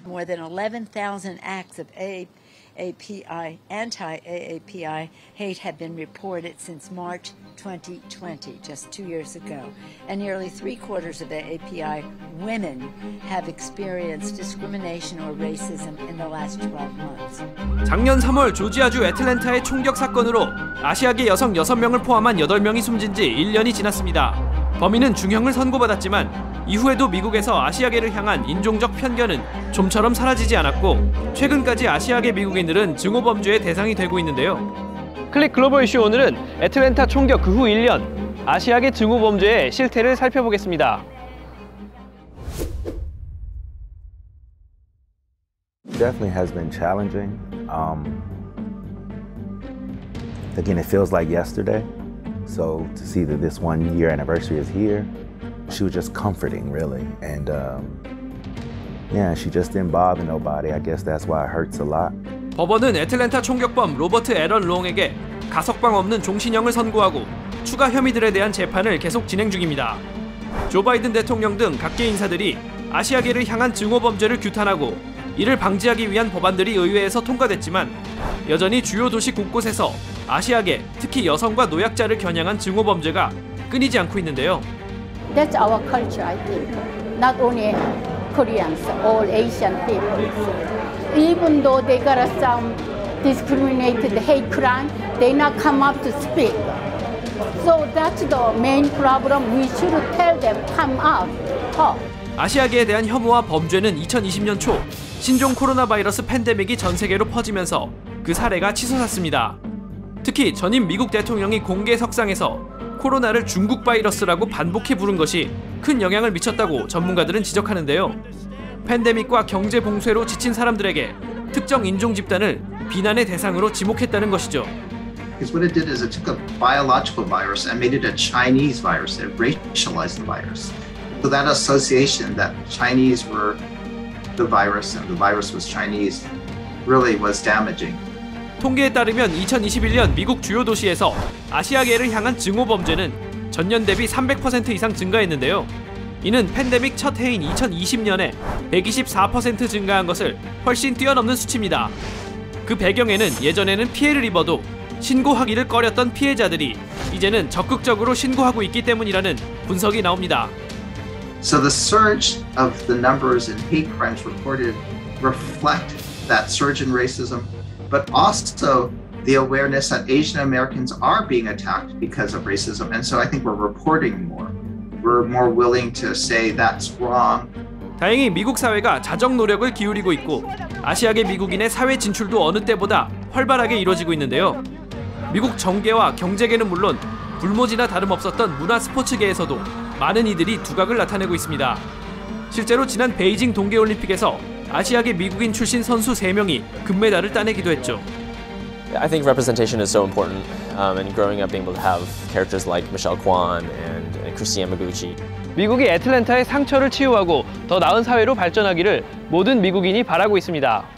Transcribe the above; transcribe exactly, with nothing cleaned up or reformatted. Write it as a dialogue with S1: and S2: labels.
S1: More than eleven thousand acts of A A P I, anti-A A P I hate have been reported since March twenty twenty, just two years ago. And nearly three quarters of A A P I women have experienced discrimination or racism in the last twelve months.
S2: 작년 삼월 조지아주 애틀랜타의 총격 사건으로 아시아계 여성 여섯 명을 포함한 여덟 명이 숨진 지 일 년이 지났습니다. 범인은 중형을 선고받았지만 이후에도 미국에서 아시아계를 향한 인종적 편견은 좀처럼 사라지지 않았고 최근까지 아시아계 미국인들은 증오범죄의 대상이 되고 있는데요. 클릭 글로벌 이슈 오늘은 애틀랜타 총격 그 후 일 년 아시아계 증오범죄의 실태를 살펴보겠습니다.
S3: Definitely has been challenging. Um, again, it feels like yesterday. So to see that this one year anniversary is here, she was just comforting, really. And um, yeah, she just didn't bother nobody. I guess that's why it hurts a lot.
S2: 법원은 애틀랜타 총격범 로버트 애런 롱에게 가석방 없는 종신형을 선고하고 추가 혐의들에 대한 재판을 계속 진행 중입니다. 조 바이든 대통령 등 각계 인사들이 아시아계를 향한 증오범죄를 규탄하고 이를 방지하기 위한 법안들이 의회에서 통과됐지만 여전히 주요 도시 곳곳에서 아시아계, 특히 여성과 노약자를 겨냥한 증오범죄가 끊이지 않고 있는데요.
S4: That's our culture, I think. Not only Koreans, all Asian people. Even though they got some discriminated hate crime, they not come up to speak. So that's the main problem. We should tell them come out, talk.
S2: 아시아계에 대한 혐오와 범죄는 이천이십 년 초 신종 코로나 바이러스 팬데믹이 전 세계로 퍼지면서 그 사례가 치솟았습니다. 특히 전임 미국 대통령이 공개 석상에서 코로나를 중국 바이러스라고 반복해 부른 것이 큰 영향을 미쳤다고 전문가들은 지적하는데요. 팬데믹과 경제 봉쇄로 지친 사람들에게 특정 인종 집단을 비난의 대상으로 지목했다는 것이죠.
S5: Because what it did is it took a biological virus and made it a Chinese virus. It racialized the virus. So that association that Chinese were the virus and the virus was Chinese really was damaging.
S2: 통계에 따르면 이천이십일 년 미국 주요 도시에서 아시아계를 향한 증오범죄는 전년 대비 삼백 퍼센트 이상 증가했는데요. 이는 팬데믹 첫 해인 이천이십 년에 백이십사 퍼센트 증가한 것을 훨씬 뛰어넘는 수치입니다. 그 배경에는 예전에는 피해를 입어도 신고하기를 꺼렸던 피해자들이 이제는 적극적으로 신고하고 있기 때문이라는 분석이 나옵니다.
S5: So the surge of the numbers in hate crimes reported reflect that surge in racism, but also the awareness that Asian Americans are being attacked because of racism. And so I think we're reporting more. We're more willing to say that's wrong.
S2: 다행히 미국 사회가 자정 노력을 기울이고 있고 아시아계 미국인의 사회 진출도 어느 때보다 활발하게 이루어지고 있는데요. 미국 정계와 경제계는 물론 불모지나 다름없었던 문화 스포츠계에서도 많은 이들이 두각을 나타내고 있습니다. 실제로 지난 베이징 동계올림픽에서 아시아계 미국인 출신 선수 세 명이 금메달을 따내기도 했죠.
S6: I think representation is so important, um, and growing up being able to have characters like Michelle Kwan and, and Christy Yamaguchi.
S2: 미국이 애틀랜타의 상처를 치유하고 더 나은 사회로 발전하기를 모든 미국인이 바라고 있습니다.